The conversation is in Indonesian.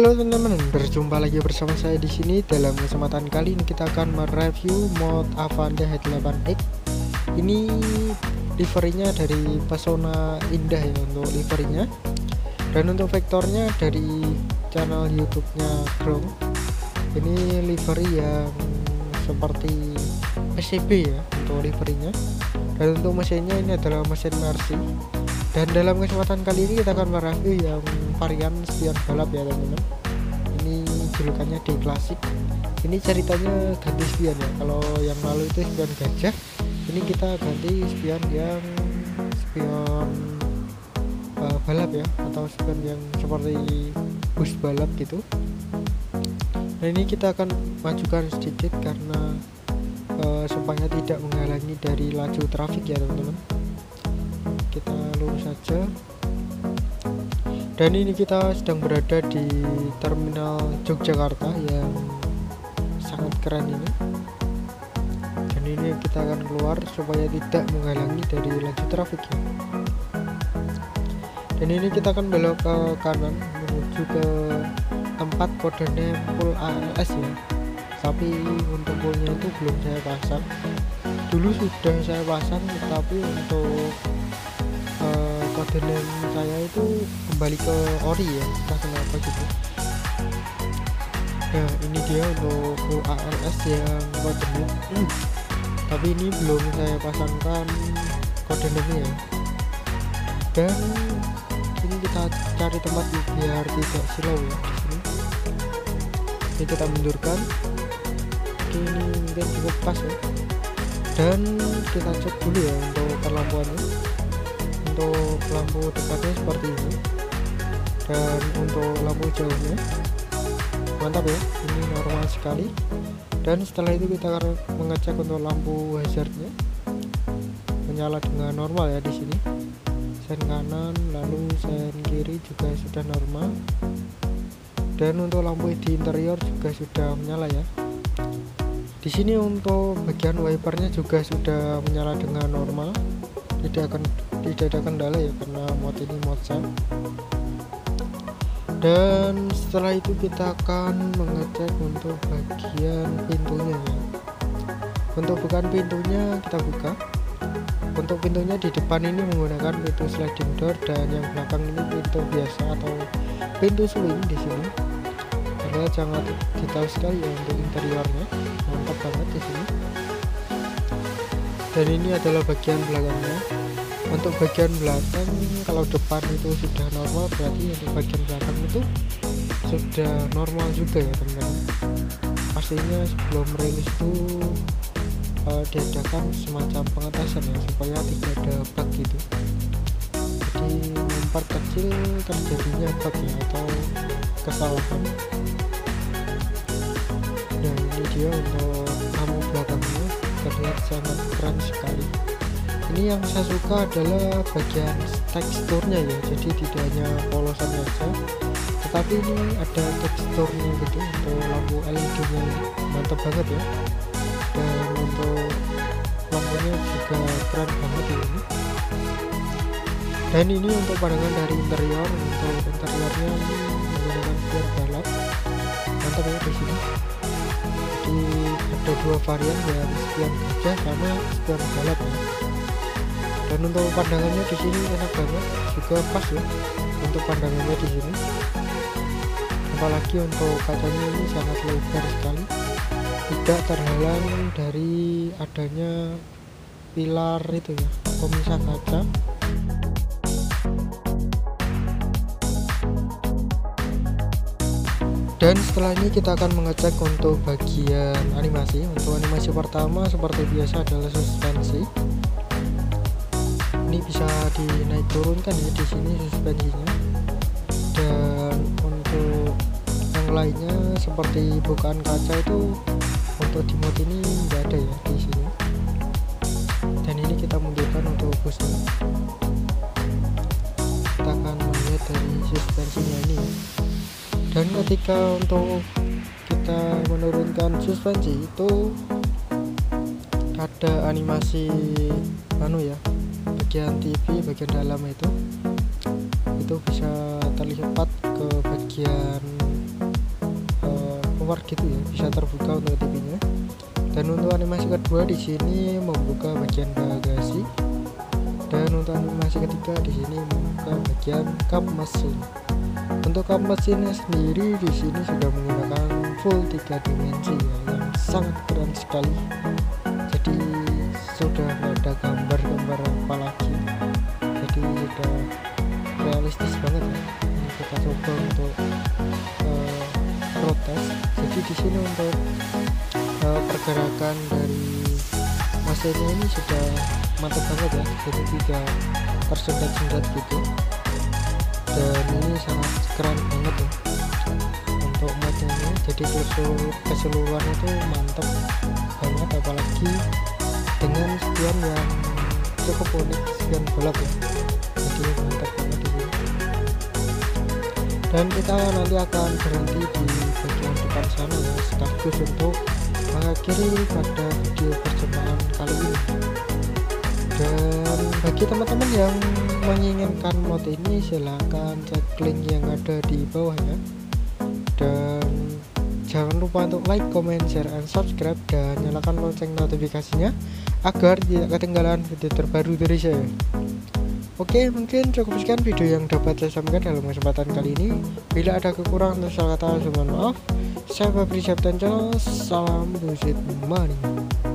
Halo teman-teman, berjumpa lagi bersama saya di sini. Dalam kesempatan kali ini kita akan mereview mod Avanza H8X. Ini liverynya dari Pesona Indah ya untuk liverynya, dan untuk vektornya dari channel YouTube-nya Chrome. Ini livery yang seperti SCB ya untuk liverynya, dan untuk mesinnya ini adalah mesin Mercy. Dan dalam kesempatan kali ini kita akan mereview yang varian spion balap ya teman-teman. Ini julukannya D Classic. Ini ceritanya ganti spion ya. Kalau yang lalu itu spion gajah, ini kita ganti spion yang spion balap ya, atau spion yang seperti bus balap gitu. Nah ini kita akan majukan sedikit karena supaya tidak menghalangi dari laju trafik ya teman-teman. Kita lurus saja, dan ini kita sedang berada di terminal Yogyakarta yang sangat keren ini. Dan ini kita akan keluar supaya tidak menghalangi dari laju trafik ya. Dan ini kita akan belok ke kanan menuju ke tempat kodenya full ALS ya, tapi untuk fullnya itu belum saya pasang. Dulu sudah saya pasang, tetapi untuk kode name saya itu kembali ke ori ya, entah kenapa gitu. Nah ini dia untuk full ALS yang kode name, tapi ini belum saya pasangkan kode name ya. Dan ini kita cari tempat biar tidak silau ya di sini. Ini kita mundurkan. Oke, ini mungkin cukup pas ya. Dan kita cek dulu ya untuk perlampuannya. Untuk lampu dekatnya seperti ini, dan untuk lampu jauhnya mantap ya, ini normal sekali. Dan setelah itu kita akan mengecek untuk lampu hazardnya, menyala dengan normal ya di sini. Sen kanan lalu sen kiri juga sudah normal, dan untuk lampu di interior juga sudah menyala ya. Di sini untuk bagian wipernya juga sudah menyala dengan normal, tidak ada kendala ya karena mod ini mod SAM. Dan setelah itu kita akan mengecek untuk bagian pintunya ya. Untuk bukan pintunya kita buka. Untuk pintunya di depan ini menggunakan pintu sliding door, dan yang belakang ini pintu biasa atau pintu swing di sini. Terlihat sangat detail sekali ya untuk interiornya, mantap banget di sini. Dan ini adalah bagian belakangnya. Untuk bagian belakang, kalau depan itu sudah normal, berarti untuk bagian belakang itu sudah normal juga ya teman-teman. Pastinya sebelum rilis itu diadakan semacam pengetasan ya, supaya tidak ada bug gitu. Jadi memperkecil terjadinya bug ya, atau kesalahan. Nah ini dia untuk lampu belakangnya, terlihat sangat keren sekali. Ini yang saya suka adalah bagian teksturnya ya, jadi tidak hanya polosan saja, tetapi ini ada teksturnya gitu untuk lampu LED nya ini, mantap banget ya. Dan untuk lampunya juga keren banget ya ini. Dan ini untuk pandangan dari interior. Untuk interiornya ini menggunakan spion balap, mantap ya di sini. Jadi ada dua varian ya, spion gajah sama spion balap ya. Dan untuk pandangannya di sini enak banget, juga pas ya untuk pandangannya di sini. Apalagi untuk kacanya ini sangat lebar sekali, tidak terhalang dari adanya pilar itu ya, pemisah kaca. Dan setelah ini kita akan mengecek untuk bagian animasi. Untuk animasi pertama seperti biasa adalah suspensi. Ini bisa dinaik turunkan ya di sini suspensinya. Dan untuk yang lainnya seperti bukaan kaca itu untuk di mod ini nggak ada ya di sini. Dan ini kita mundurkan untuk busnya. Kita akan melihat dari suspensinya ini ya. Dan ketika untuk kita menurunkan suspensi itu ada animasi ya, bagian TV bagian dalam itu bisa terlihat ke bagian keluar gitu ya, bisa terbuka untuk TV-nya. Dan untuk animasi kedua di sini membuka bagian bagasi, dan untuk animasi ketiga di sini membuka bagian kap mesin. Untuk kap mesinnya sendiri di sini sudah menggunakan full 3 dimensi ya, yang sangat keren sekali. Jadi sudah ada gambar-gambar apa lagi, jadi sudah realistis banget ya. Ini kita coba untuk rotas. Jadi di sini untuk pergerakan dari mesinnya ini sudah mantap banget ya, jadi tidak tersendat-sendat gitu, dan ini sangat keren banget ya untuk modnya ini. Jadi keseluruhan itu mantap banget, apalagi dengan spion yang cukup unik, spion balap ya, jadi mantap banget ini. Dan kita nanti akan berhenti di bagian depan sana ya, sekaligus untuk mengakhiri pada video percobaan kali ini. Dan bagi teman-teman yang menginginkan mod ini, silahkan cek link yang ada di bawah ya. Dan jangan lupa untuk like, comment, share, and subscribe, dan nyalakan lonceng notifikasinya agar tidak ketinggalan video terbaru dari saya. Oke, mungkin cukup sekian video yang dapat saya sampaikan dalam kesempatan kali ini. Bila ada kekurangan atau salah kata, mohon maaf. Saya Fabri Septenco, salam bullshit money.